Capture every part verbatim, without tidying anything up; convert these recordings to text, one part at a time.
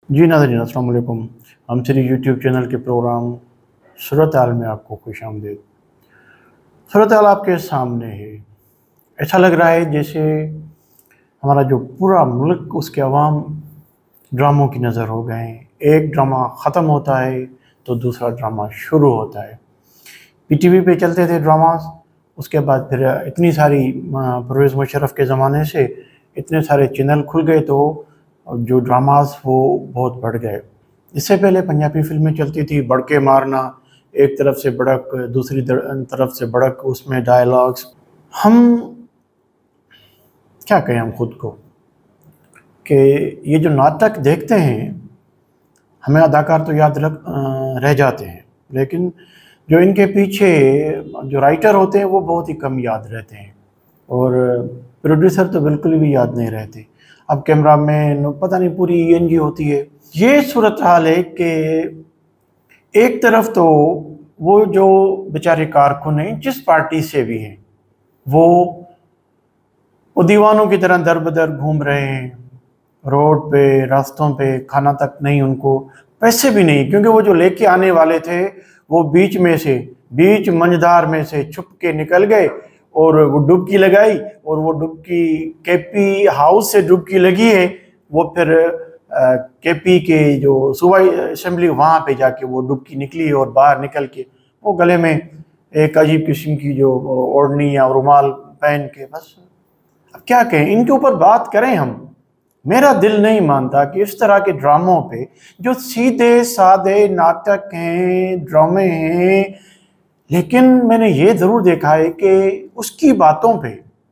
जी नाज़रीन अस्सलाम वालेकुम। हम श्री यूट्यूब चैनल के प्रोग्राम सूरत हाल में आपको खुशामदीद। सूरत हाल आपके सामने है। ऐसा लग रहा है जैसे हमारा जो पूरा मुल्क, उसके अवाम ड्रामों की नज़र हो गए हैं। एक ड्रामा ख़त्म होता है तो दूसरा ड्रामा शुरू होता है। पीटीवी पे चलते थे ड्रामास, उसके बाद फिर इतनी सारी परवेज़ मुशर्रफ के ज़माने से इतने सारे चैनल खुल गए तो जो ड्रामास वो बहुत बढ़ गए। इससे पहले पंजाबी फ़िल्में चलती थी, बड़के मारना, एक तरफ से बड़क, दूसरी तरफ से बड़क, उसमें डायलॉग्स। हम क्या कहें हम खुद को कि ये जो नाटक देखते हैं, हमें अदाकार तो याद रख रह जाते हैं, लेकिन जो इनके पीछे जो राइटर होते हैं वो बहुत ही कम याद रहते हैं, और प्रोड्यूसर तो बिल्कुल भी याद नहीं रहते। अब कैमरा मैन पता नहीं पूरी ई एन जी होती है। ये सूरत हाल है कि एक तरफ तो वो जो बेचारे कारकुन हैं, जिस पार्टी से भी हैं, वो वो दीवानों की तरह दर बदर घूम रहे हैं, रोड पे, रास्तों पे, खाना तक नहीं, उनको पैसे भी नहीं, क्योंकि वो जो लेके आने वाले थे वो बीच में से, बीच मंझधार में से छुप के निकल गए और वो डुबकी लगाई, और वो डुबकी केपी हाउस से डुबकी लगी है, वो फिर केपी के जो सूबाई असेंबली वहाँ पे जाके वो डुबकी निकली, और बाहर निकल के वो गले में एक अजीब किस्म की जो ओढ़नी या रुमाल पहन के, बस अब क्या कहें, इनके ऊपर बात करें हम। मेरा दिल नहीं मानता कि इस तरह के ड्रामों पे, जो सीधे सादे नाटक हैं, ड्रामे हैं, लेकिन मैंने ये ज़रूर देखा है कि उसकी बातों पे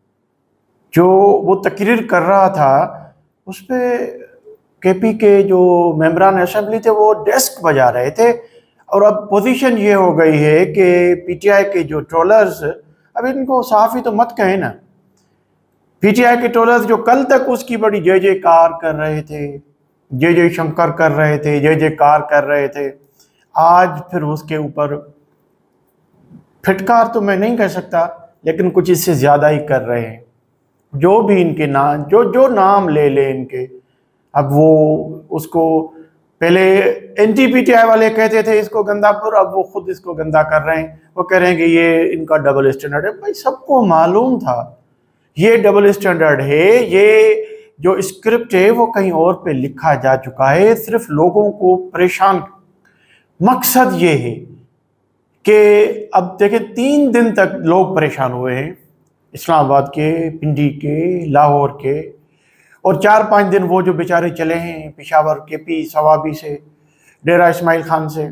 जो वो तकरीर कर रहा था, उस पर केपी के जो मेंबरान असेंबली थे वो डेस्क बजा रहे थे। और अब पोजीशन ये हो गई है कि पीटीआई के जो ट्रोलर्स, अब इनको साफ ही तो मत कहें ना, पीटीआई के ट्रोलर्स जो कल तक उसकी बड़ी जय जयकार कर रहे थे, जय जय शंकर कर रहे थे, जय जयकार कर रहे थे, आज फिर उसके ऊपर फिटकार तो मैं नहीं कह सकता, लेकिन कुछ इससे ज़्यादा ही कर रहे हैं। जो भी इनके नाम, जो जो नाम ले ले इनके, अब वो उसको पहले एंटी पीटीआई वाले कहते थे इसको गंदापुर, अब वो खुद इसको गंदा कर रहे हैं। वो कह रहे हैं कि ये इनका डबल स्टैंडर्ड है। भाई सबको मालूम था ये डबल स्टैंडर्ड है, ये जो स्क्रिप्ट है वो कहीं और पे लिखा जा चुका है, सिर्फ लोगों को परेशान। मकसद ये है कि अब देखें, तीन दिन तक लोग परेशान हुए हैं, इस्लामाबाद के, पिंडी के, लाहौर के, और चार पांच दिन वो जो बेचारे चले हैं पेशावर के पी सवाबी से, डेरा इस्माइल खान से।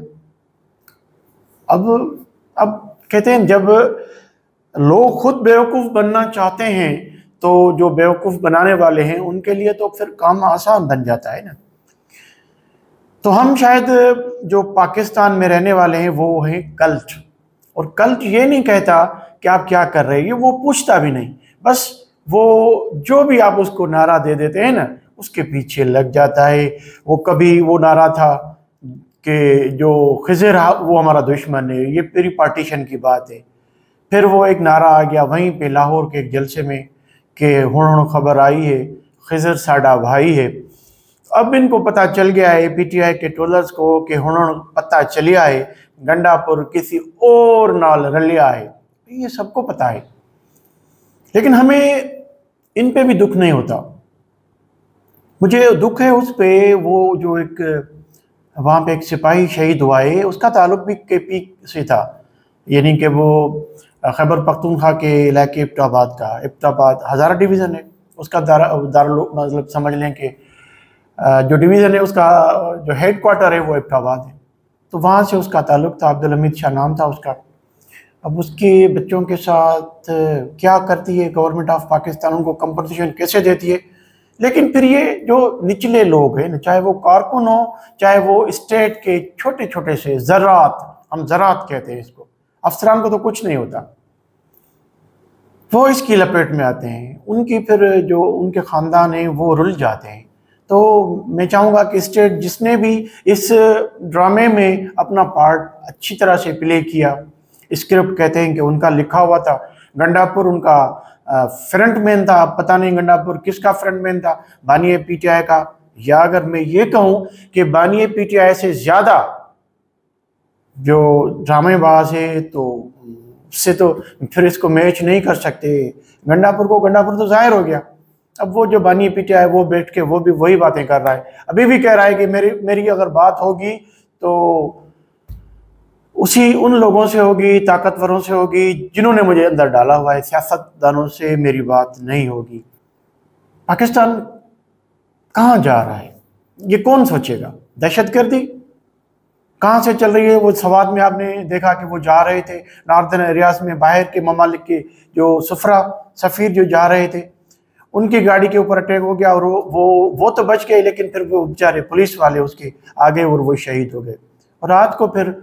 अब अब कहते हैं जब लोग खुद बेवकूफ़ बनना चाहते हैं तो जो बेवकूफ़ बनाने वाले हैं उनके लिए तो फिर काम आसान बन जाता है ना। तो हम शायद जो पाकिस्तान में रहने वाले हैं वो हैं कल्ट, और कल्ट ये नहीं कहता कि आप क्या कर रहे हैं, वो पूछता भी नहीं, बस वो जो भी आप उसको नारा दे देते हैं ना, उसके पीछे लग जाता है। वो कभी वो नारा था कि जो खिज़र वो हमारा दुश्मन है, ये पूरी पार्टीशन की बात है। फिर वो एक नारा आ गया वहीं पे लाहौर के एक जलसे में कि हुण हुण खबर आई है, खिज़र साडा भाई है। अब इनको पता चल गया है पीटीआई के ट्रोलर्स को कि हुण हुण पता चलिया है गंडापुर किसी और नाल रलिया है, ये सबको पता है। लेकिन हमें इन पे भी दुख नहीं होता। मुझे दुख है उस पे, वो जो एक वहाँ पे एक सिपाही शहीद हुआ है, उसका ताल्लुक भी केपी से था, यानी कि वो खैबर पख्तूनख्वा के इलाके इब्टाबाद का, इब्टाबाद हज़ारा डिवीज़न है उसका, दारा दारुल मतलब समझ लें कि जो डिवीज़न है उसका जो हेड क्वार्टर है वो इब्टाबाद है। तो वहाँ से उसका ताल्लुक था, अब्दुल हमीद शाह नाम था उसका। अब उसके बच्चों के साथ क्या करती है गवर्नमेंट ऑफ पाकिस्तान, उनको कंपनसेशन कैसे देती है। लेकिन फिर ये जो निचले लोग हैं, चाहे वो कारकुन हो, चाहे वो स्टेट के छोटे छोटे से ज़रात, हम ज़रात कहते हैं इसको, अफसरान को तो कुछ नहीं होता, वो इसकी लपेट में आते हैं। उनकी फिर जो उनके ख़ानदान हैं वो रुल जाते हैं। तो मैं चाहूँगा कि स्टेट जिसने भी इस ड्रामे में अपना पार्ट अच्छी तरह से प्ले किया, स्क्रिप्ट कहते हैं कि उनका लिखा हुआ था, गंडापुर उनका फ्रंट मैन था, पता नहीं गंडापुर किसका फ्रंट मैन था, बानिए पीटीआई का या अगर मैं ये कहूँ कि बानी पीटीआई से ज़्यादा जो ड्रामेबाज है तो उससे तो फिर इसको मैच नहीं कर सकते। गंडापुर को गंडापुर तो जाहिर हो गया। अब वो जो बानी पीटीआई वो बैठ के वो भी वही बातें कर रहा है, अभी भी कह रहा है कि मेरी मेरी अगर बात होगी तो उसी उन लोगों से होगी, ताकतवरों से होगी जिन्होंने मुझे अंदर डाला हुआ है, सियासतदानों से मेरी बात नहीं होगी। पाकिस्तान कहाँ जा रहा है ये कौन सोचेगा? दहशतगर्दी कहाँ से चल रही है? वो सवाद में आपने देखा कि वो जा रहे थे नॉर्दर्न एरियाज में, बाहर के ममालिक के जो सफरा सफ़ीर जो जा रहे थे उनकी गाड़ी के ऊपर अटैक हो गया और वो वो वो तो बच गए, लेकिन फिर वो बेचारे पुलिस वाले उसके आगे और वो शहीद हो गए। और रात को फिर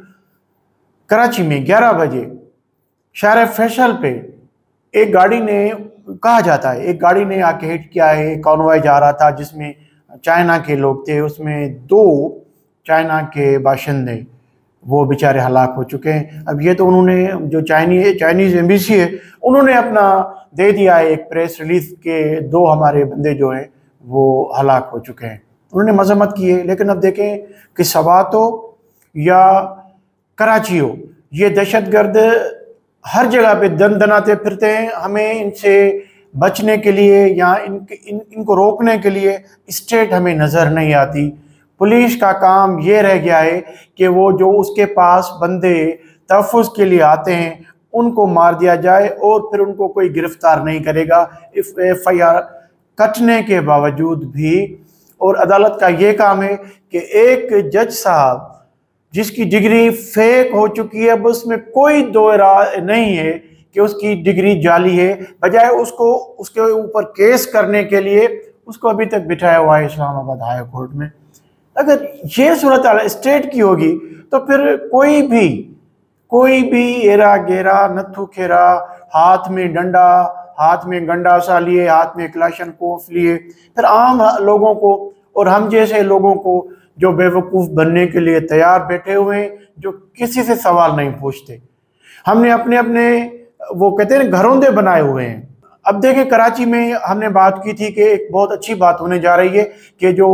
कराची में ग्यारह बजे शहर फैसल पे एक गाड़ी ने, कहा जाता है एक गाड़ी ने आके हिट किया है। कॉन्वॉय जा रहा था जिसमें चाइना के लोग थे, उसमें दो चाइना के बाशिंदे वो बेचारे हलाक हो चुके हैं। अब ये तो उन्होंने जो चाइनी चाइनीज़ एम्बेसी है उन्होंने अपना दे दिया है एक प्रेस रिलीज के दो हमारे बंदे जो हैं वो हलाक हो चुके हैं, उन्होंने मजम्मत की है। लेकिन अब देखें कि सवात हो या कराची हो, ये दहशतगर्द हर जगह पे दन दनाते फिरते हैं। हमें इनसे बचने के लिए या इन, इन इनको रोकने के लिए स्टेट हमें नज़र नहीं आती। पुलिस का काम ये रह गया है कि वो जो उसके पास बंदे तहफ़्फ़ुज़ के लिए आते हैं उनको मार दिया जाए और फिर उनको कोई गिरफ्तार नहीं करेगा एफ आई आर कटने के बावजूद भी। और अदालत का ये काम है कि एक जज साहब जिसकी डिग्री फेक हो चुकी है, अब उसमें कोई दो राय नहीं है कि उसकी डिग्री जाली है, बजाय उसको उसके ऊपर केस करने के लिए उसको अभी तक बिठाया हुआ है इस्लामाबाद हाई कोर्ट में। अगर ये सूरत स्टेट की होगी तो फिर कोई भी कोई भी एरा गेरा नथु खेरा हाथ में डंडा, हाथ में गंडासा लिए, हाथ में क्लाशन कोफ लिए, फिर आम लोगों को और हम जैसे लोगों को जो बेवकूफ़ बनने के लिए तैयार बैठे हुए हैं, जो किसी से सवाल नहीं पूछते। हमने अपने अपने वो कहते हैं घरौंदे बनाए हुए हैं। अब देखें कराची में हमने बात की थी कि एक बहुत अच्छी बात होने जा रही है कि जो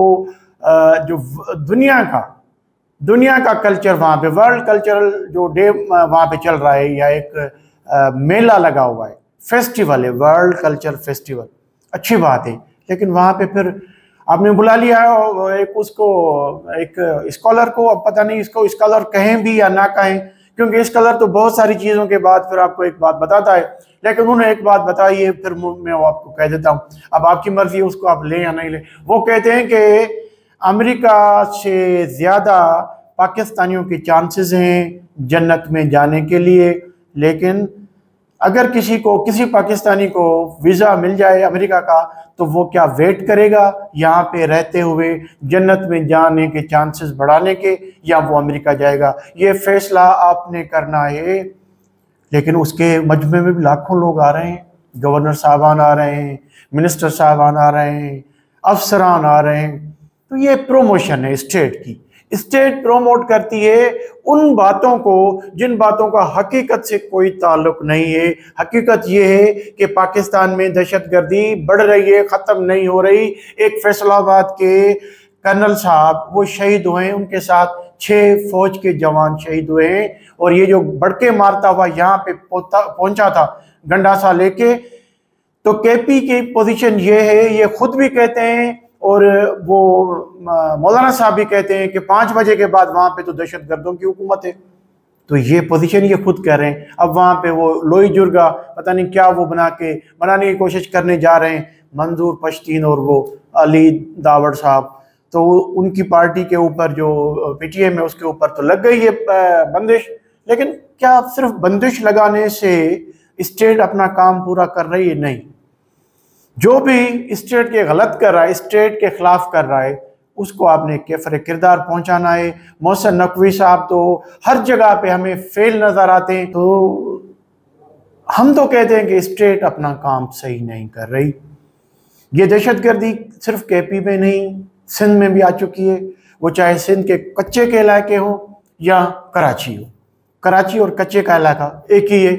जो दुनिया का दुनिया का कल्चर वहाँ पे वर्ल्ड कल्चरल जो डे वहाँ पे चल रहा है या एक आ, मेला लगा हुआ है, फेस्टिवल है, वर्ल्ड कल्चर फेस्टिवल, अच्छी बात है। लेकिन वहाँ पे फिर आपने बुला लिया है एक उसको एक स्कॉलर को, अब पता नहीं इसको स्कॉलर कहें भी या ना कहें, क्योंकि स्कॉलर तो बहुत सारी चीज़ों के बाद फिर आपको एक बात बताता है, लेकिन उन्होंने एक बात बताई है फिर मैं आपको कह देता हूँ, अब आपकी मर्जी है उसको आप लें या नहीं लें। वो कहते हैं कि अमेरिका से ज़्यादा पाकिस्तानियों के चांसेस हैं जन्नत में जाने के लिए, लेकिन अगर किसी को किसी पाकिस्तानी को वीज़ा मिल जाए अमेरिका का तो वो क्या वेट करेगा यहाँ पे रहते हुए जन्नत में जाने के चांसेस बढ़ाने के, या वो अमेरिका जाएगा? ये फैसला आपने करना है। लेकिन उसके मजमे में भी लाखों लोग आ रहे हैं, गवर्नर साहबान आ रहे हैं, मिनिस्टर साहबान आ रहे हैं, अफसरान आ रहे हैं। तो ये प्रोमोशन है स्टेट की। स्टेट प्रोमोट करती है उन बातों को जिन बातों का हकीकत से कोई ताल्लुक नहीं है। हकीकत ये है कि पाकिस्तान में दहशतगर्दी बढ़ रही है, ख़त्म नहीं हो रही। एक फैसलाबाद के कर्नल साहब वो शहीद हुए हैं, उनके साथ छः फौज के जवान शहीद हुए हैं, और ये जो बड़के मारता हुआ यहाँ पे पहुंचा था गंडासा लेके, तो केपी की पोजीशन ये है, ये खुद भी कहते हैं और वो मौलाना साहब भी कहते हैं कि पाँच बजे के बाद वहाँ पे तो दहशतगर्दों की हुकूमत है। तो ये पोजीशन ये खुद कह रहे हैं। अब वहाँ पे वो लोई जुर्गा पता नहीं क्या वो बना के बनाने की कोशिश करने जा रहे हैं, मंजूर पश्तीन और वो अली दावड़ साहब, तो उनकी पार्टी के ऊपर जो पीटीएम है उसके ऊपर तो लग गई है बंदिश। लेकिन क्या सिर्फ बंदिश लगाने से स्टेट अपना काम पूरा कर रही है? नहीं। जो भी स्टेट के गलत कर रहा है, स्टेट के खिलाफ कर रहा है, उसको आपने केफर किरदार पहुंचाना है। मोहसिन नकवी साहब तो हर जगह पे हमें फेल नज़र आते हैं, तो हम तो कहते हैं कि स्टेट अपना काम सही नहीं कर रही। ये दहशतगर्दी सिर्फ केपी में नहीं, सिंध में भी आ चुकी है, वो चाहे सिंध के कच्चे के इलाके हों या कराची हो। कराची और कच्चे का इलाका एक ही है।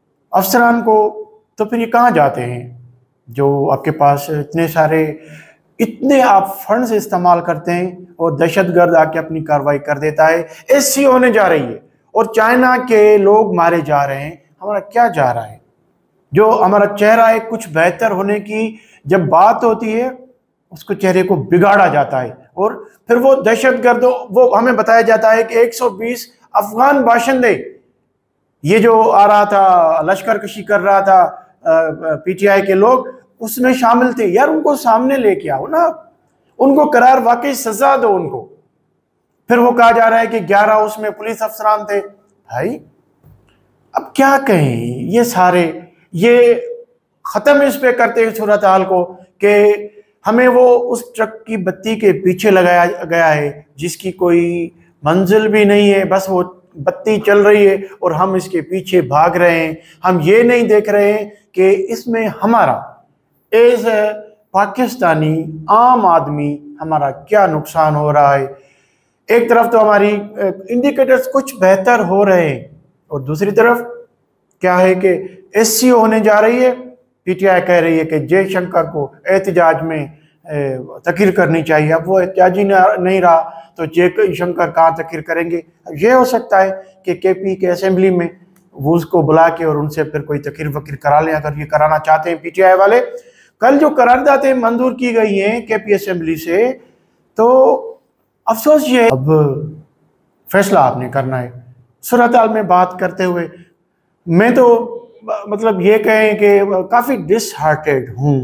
अफसरान को तो फिर ये कहाँ जाते हैं जो आपके पास इतने सारे इतने आप फंड्स इस्तेमाल करते हैं और दहशतगर्द आके अपनी कार्रवाई कर देता है। ऐसी होने जा रही है और चाइना के लोग मारे जा रहे हैं। हमारा क्या जा रहा है? जो हमारा चेहरा है कुछ बेहतर होने की जब बात होती है, उसको चेहरे को बिगाड़ा जाता है और फिर वो दहशतगर्द, वो हमें बताया जाता है कि एक सौ बीस अफगान बाशिंदे, ये जो आ रहा था लश्कर कशी कर रहा था पीटीआई के लोग, उसमें शामिल थे। यार उनको सामने लेके आओ ना, उनको करार वाकई सजा दो उनको। फिर वो कहा जा रहा है कि ग्यारह उसमें पुलिस अफसरान थे। भाई अब क्या कहें, ये सारे ये खत्म इस पे करते हैं सूरत हाल को कि हमें वो उस ट्रक की बत्ती के पीछे लगाया गया है जिसकी कोई मंजिल भी नहीं है, बस वो बत्ती चल रही है और हम इसके पीछे भाग रहे हैं। हम ये नहीं देख रहे हैं कि इसमें हमारा एज ए पाकिस्तानी आम आदमी हमारा क्या नुकसान हो रहा है। एक तरफ तो हमारी इंडिकेटर्स कुछ बेहतर हो रहे हैं और दूसरी तरफ क्या है कि एससी होने जा रही है। पीटीआई कह रही है कि जयशंकर को एहतजाज में तकीर करनी चाहिए। अब वो एहतजाजी नहीं रहा तो जयशंकर कहाँ तकीर करेंगे? ये हो सकता है कि केपी के असेंबली में वो उसको बुला के और उनसे फिर कोई तकीर वकीर करा लें, अगर ये कराना चाहते हैं पीटीआई वाले। कल जो करारदादें मंजूर की गई हैं केपी असेंबली से, तो अफसोस ये अब फैसला आपने करना है। सूरत हाल में बात करते हुए मैं तो मतलब ये कहें कि काफ़ी डिसहार्टेड हूँ।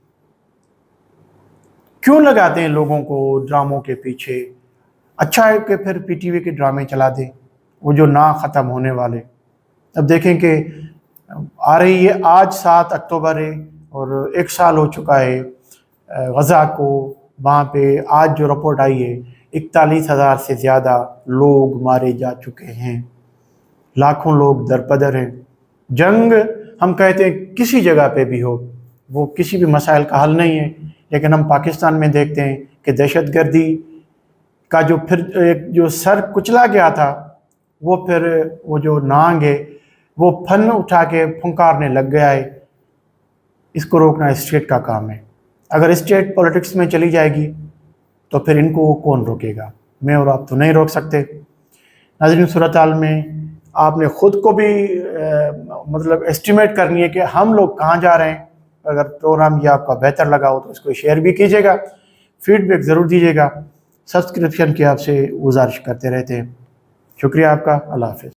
क्यों लगाते हैं लोगों को ड्रामों के पीछे? अच्छा है कि फिर पीटीवी के ड्रामे चला दें, वो जो ना ख़त्म होने वाले। अब देखें कि आ रही है, आज सात अक्टूबर है और एक साल हो चुका है गज़ा को। वहाँ पे आज जो रिपोर्ट आई है, इकतालीस हज़ार से ज़्यादा लोग मारे जा चुके हैं, लाखों लोग दरपदर हैं। जंग हम कहते हैं किसी जगह पे भी हो, वो किसी भी मसाइल का हल नहीं है, लेकिन हम पाकिस्तान में देखते हैं कि दहशतगर्दी का जो फिर एक जो सर कुचला गया था, वो फिर वो जो नांग है वो फन उठा के फुंकारने लग गया है। इसको रोकना स्टेट का काम है। अगर स्टेट पॉलिटिक्स में चली जाएगी तो फिर इनको कौन रोकेगा? मैं और आप तो नहीं रोक सकते। नाज़रीन, सूरत हाल में आपने ख़ुद को भी आ, मतलब एस्टिमेट करनी है कि हम लोग कहाँ जा रहे हैं। अगर प्रोग्राम ये आपका बेहतर लगा हो तो इसको शेयर भी कीजिएगा, फीडबैक ज़रूर दीजिएगा। सब्सक्रिप्शन की आपसे गुजारिश करते रहते हैं। शुक्रिया आपका। अल्लाह हाफ़िज़।